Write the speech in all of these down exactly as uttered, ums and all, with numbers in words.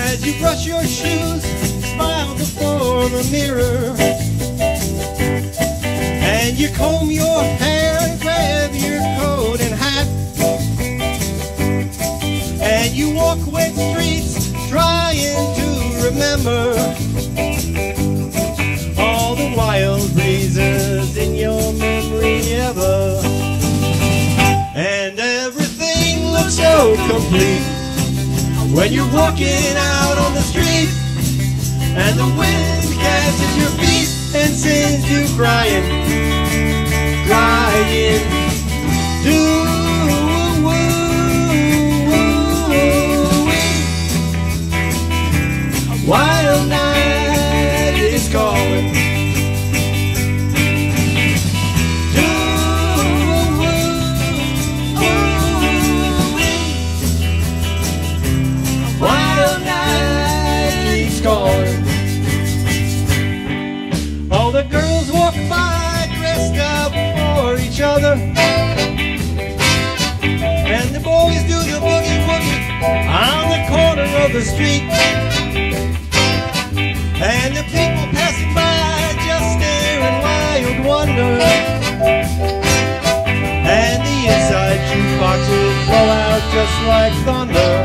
As you brush your shoes, smile before the mirror, and you comb your hair and grab your coat and hat, and you walk wet streets trying to remember all the wild breezes in your memory ever. And everything looks so complete when you're walking out on the street, and the wind catches your feet and sends you crying, crying. Do-woo-woo-wee. Wild night is calling. Calling. All the girls walk by dressed up for each other, and the boys do the boogie woogie on the corner of the street, and the people passing by just stare in wild wonder, and the inside jukeboxes blow out just like thunder,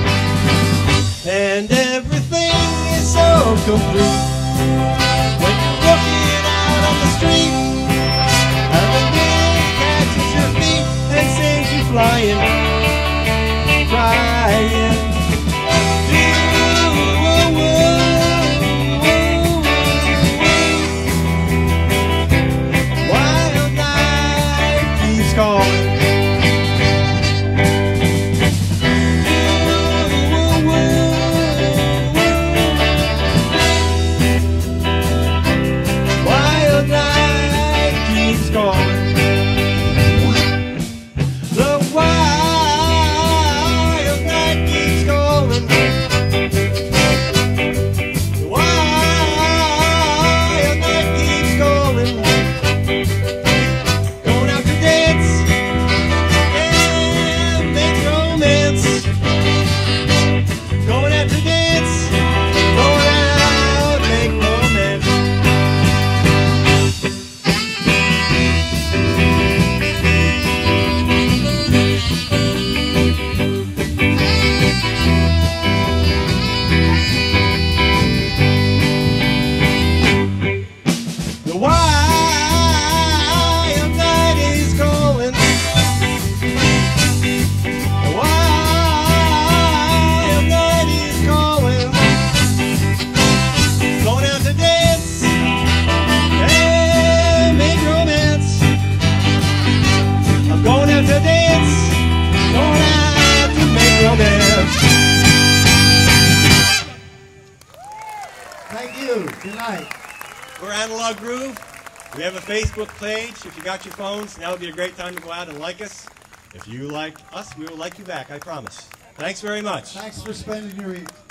and everything so complete when you're walking out on the street, and the wind catches your feet and sends you flying, crying. Wild night keeps calling. Thank you. Good night. We're Analog Groove. We have a Facebook page. If you got your phones, now would be a great time to go out and like us. If you like us, we will like you back, I promise. Thanks very much. Thanks for spending your evening.